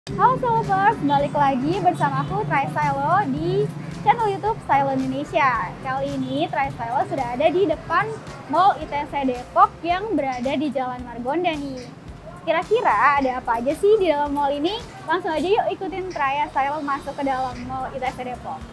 Halo Solovers, balik lagi bersama aku Tristylo di channel YouTube Stylo Indonesia. Kali ini Tristylo sudah ada di depan Mall ITC Depok yang berada di Jalan Margonda nih. Kira-kira ada apa aja sih di dalam mall ini? Langsung aja yuk ikutin Tristylo masuk ke dalam Mall ITC Depok.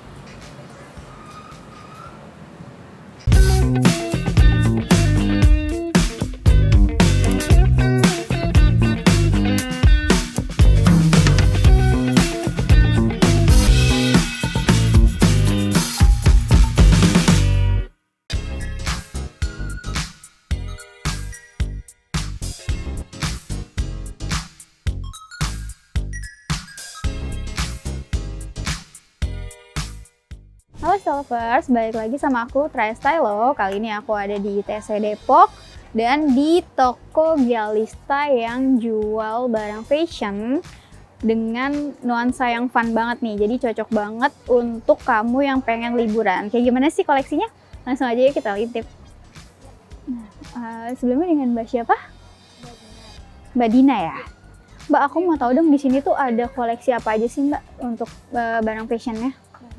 Halo Stylevers, balik lagi sama aku Tristylo. Kali ini aku ada di ITC Depok dan di toko Gialista yang jual barang fashion dengan nuansa yang fun banget nih. Jadi cocok banget untuk kamu yang pengen liburan. Kayak gimana sih koleksinya? Langsung aja ya kita intip. Sebelumnya dengan Mbak siapa? Mbak Dina ya. Mbak, aku mau tahu dong di sini tuh ada koleksi apa aja sih Mbak untuk barang fashionnya?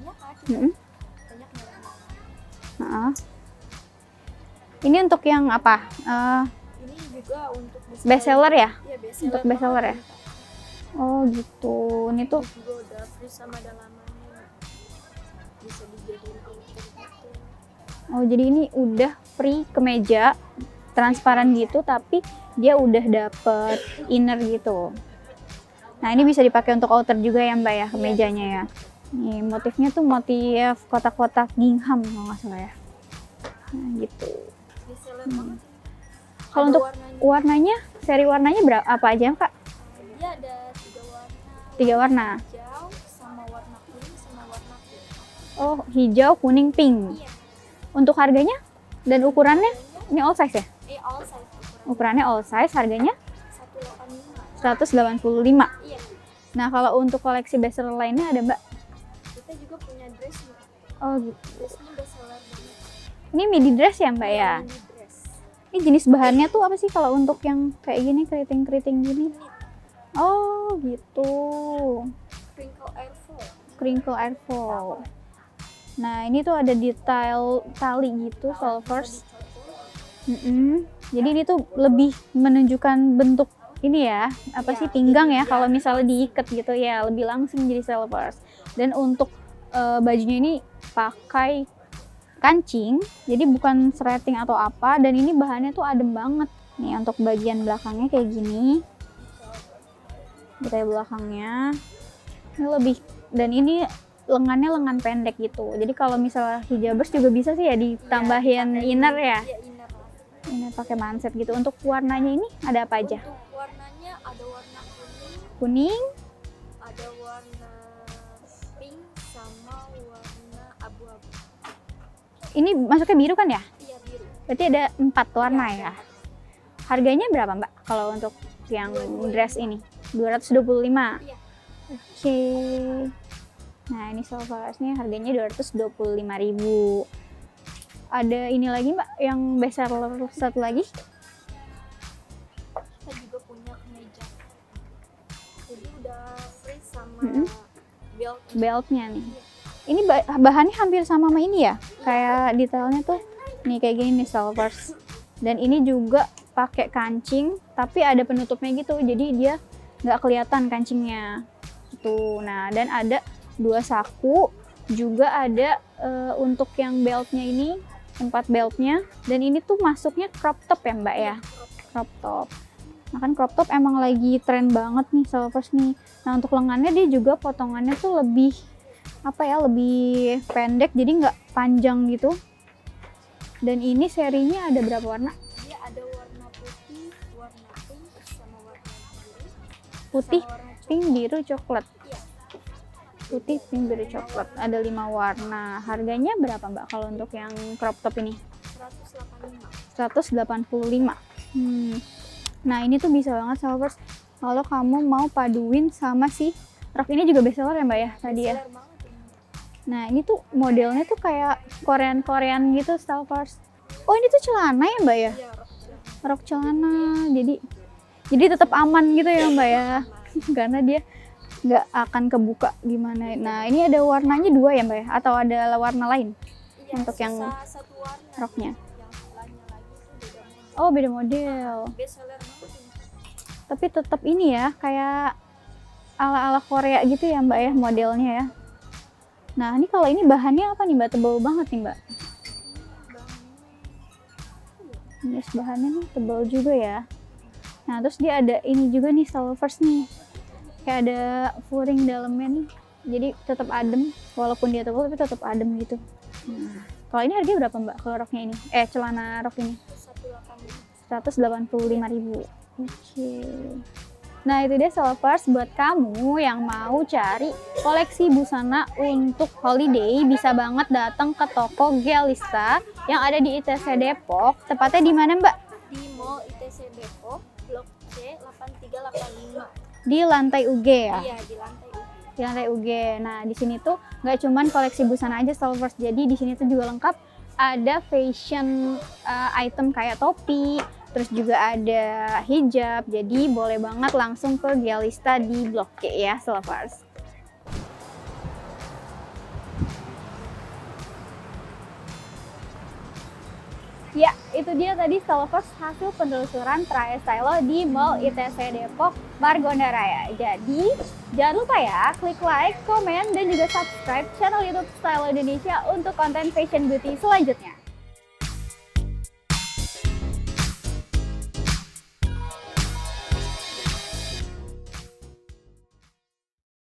Ini untuk yang apa? Ini juga untuk bestseller ya? Iya, bestseller. Untuk bestseller ya? Oh gitu. Ini tuh Juga udah free sama dalamannya. Bisa dijadiin outer gitu. oh jadi ini udah free kemeja transparan gitu, tapi dia udah dapet inner gitu. Nah ini bisa dipakai untuk outer juga ya Mbak ya, kemejanya ya. Nih motifnya tuh motif kotak-kotak gingham kalau nggak salah ya. Nah gitu. Bestseller banget. Kalau Ada untuk warnanya, seri warnanya berapa apa aja Kak? Dia ada 3 warna. 3 warna. Hijau sama warna kuning sama warna pink. Oh hijau, kuning, pink. Iya. Untuk harganya dan ukurannya ini all size ya? All size Ukurannya all size, harganya 185. 185. Iya. Nah kalau untuk koleksi bestseller lainnya ada Mbak? Kita juga punya dress nih. Oh gitu. Dressnya bestseller banget. Ini midi dress ya Mbak ya? Mini dress. Ini jenis bahannya tuh apa sih kalau untuk yang kayak gini, keriting-keriting gini? Oh gitu. Crinkle airfall. Crinkle airfall. Nah ini tuh ada detail tali gitu, solvers. Jadi ini tuh lebih menunjukkan bentuk ini ya, apa sih pinggang ya, kalau misalnya diikat gitu ya, lebih langsing jadi solvers. Dan untuk bajunya ini pakai kancing, jadi bukan threading atau apa, dan ini bahannya tuh adem banget. Nih untuk bagian belakangnya kayak gini, detail belakangnya ini lebih, dan ini lengannya lengan pendek gitu. Jadi kalau misalnya hijabers juga bisa sih ya ditambahin inner ya. Iya, inner lah. Ini pakai manset gitu. Untuk warnanya ini ada apa aja? Untuk warnanya ada warna Kuning, ada warna pink sama warna abu-abu. ini masuknya biru kan ya? Iya, biru. Berarti ada 4 warna ya. Harganya berapa Mbak kalau untuk yang dress ini? 225. Iya. Oke. Nah ini solversnya harganya 225.000. Ada ini lagi Mbak yang bestseller satu lagi? Kita juga punya kemeja. Jadi udah free sama belt. Beltnya nih. Ini bahannya hampir sama ini ya? Kayak detailnya tuh nih kayak gini nih solvers. Dan ini juga pakai kancing, tapi ada penutupnya gitu. Jadi dia nggak kelihatan kancingnya. Tuh. Nah dan ada 2 saku, juga ada untuk yang beltnya ini, 4 beltnya, dan ini tuh masuknya crop top ya Mbak ya, crop top. Nah kan crop top emang lagi tren banget nih solvers nih. Nah untuk lengannya dia juga potongannya tuh lebih apa ya, lebih pendek, jadi nggak panjang gitu. Dan ini serinya ada berapa warna? Dia ada warna putih, warna pink sama warna biru. Putih, Sama warna pink, biru, coklat. Iya. Putih, pink, biru, coklat. Ada 5 warna. Harganya berapa Mbak kalau untuk yang crop top ini? 185. Nah ini tuh bisa banget solvers kalau kamu mau paduin sama si rok ini, juga bestseller ya Mbak ya tadi ya. Bestseller banget ini. Nah ini tuh modelnya tuh kayak Korean gitu solvers. Oh ini tuh celana ya Mbak ya? Iya, Rok celana. Jadi tetap aman gitu ya Mbak ya. Karena dia nggak akan kebuka gimana. Nah ini ada warnanya 2 ya Mbak ya? Atau ada warna lain Iya, untuk yang satu warna. roknya? Yang lainnya lagi itu beda model. Oh beda model. Best seller banget ini. Tapi tetap ini ya, kayak ala-ala Korea gitu ya Mbak ya modelnya ya. Nah ini kalau ini bahannya apa nih Mbak? Tebal banget nih Mbak. Ini bahannya nih tebal juga ya. Nah terus dia ada ini juga nih Stylevers nih. Kayak ada furing dalamnya nih. Jadi tetap adem, walaupun dia tebal tapi tetap adem gitu. Nah, kalau ini harganya berapa Mbak kalau roknya ini? Celana rok ini? 185.000. Oke. Nah itu dia Stylevers buat kamu yang mau cari koleksi busana untuk holiday, bisa banget datang ke toko Gelista yang ada di ITC Depok. Tepatnya di mana Mbak? Di Mall ITC Depok, Blok C 8385. Di lantai UG ya? Iya, di lantai UG. Di lantai UG. Nah di sini tuh nggak cuman koleksi busana aja Stylevers, jadi di sini tuh juga lengkap. Ada fashion item kayak topi, terus juga ada hijab, jadi boleh banget langsung ke Gelista di Blok G ya Stylevers. Ya, itu dia tadi Stylevers hasil penelusuran Traya Stylo di Mall ITC Depok, Margonda Raya. Jadi, jangan lupa ya, klik like, komen, dan juga subscribe channel YouTube Stylo Indonesia untuk konten fashion beauty selanjutnya.